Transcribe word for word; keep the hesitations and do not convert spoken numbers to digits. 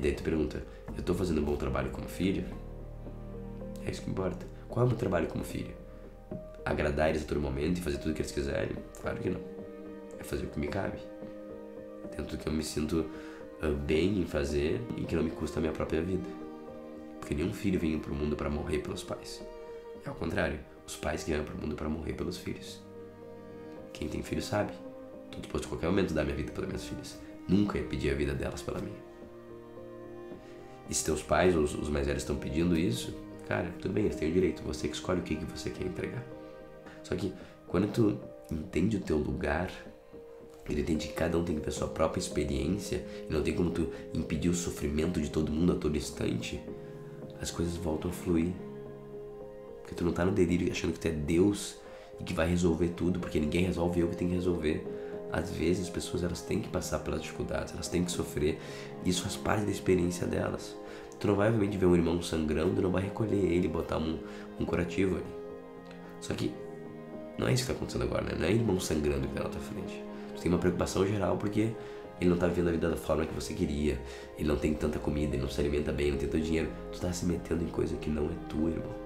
daí tu pergunta, eu tô fazendo um bom trabalho como filho? É isso que importa. Qual é o meu trabalho como filho? Agradar eles a todo momento e fazer tudo o que eles quiserem? Claro que não. É fazer o que me cabe. Dentro do que eu me sinto uh, bem em fazer e que não me custa a minha própria vida. Porque nenhum filho vem pro mundo para morrer pelos pais. É ao contrário, os pais que vêm pro mundo para morrer pelos filhos. Quem tem filho sabe. Tô disposto a qualquer momento dar minha vida pelas minhas filhas. Nunca ia pedir a vida delas pela minha. E se teus pais, os, os mais velhos, estão pedindo isso, cara, tudo bem, eles têm o direito. Você que escolhe o que, que você quer entregar. Só que quando tu entende o teu lugar, ele entende que cada um tem que ter a sua própria experiência e não tem como tu impedir o sofrimento de todo mundo a todo instante, as coisas voltam a fluir. Porque tu não tá no delírio achando que tu é Deus e que vai resolver tudo, porque ninguém resolve, eu que tenho que resolver. Às vezes as pessoas elas têm que passar pelas dificuldades, elas têm que sofrer, e isso faz parte da experiência delas. Tu não vai obviamente ver um irmão sangrando, não vai recolher ele e botar um, um curativo ali. Só que não é isso que tá acontecendo agora, né? Não é irmão sangrando que tá na tua frente. Tu tem uma preocupação geral porque ele não tá vivendo a vida da forma que você queria, ele não tem tanta comida, ele não se alimenta bem, não tem tanto dinheiro. Tu tá se metendo em coisa que não é tua, irmão.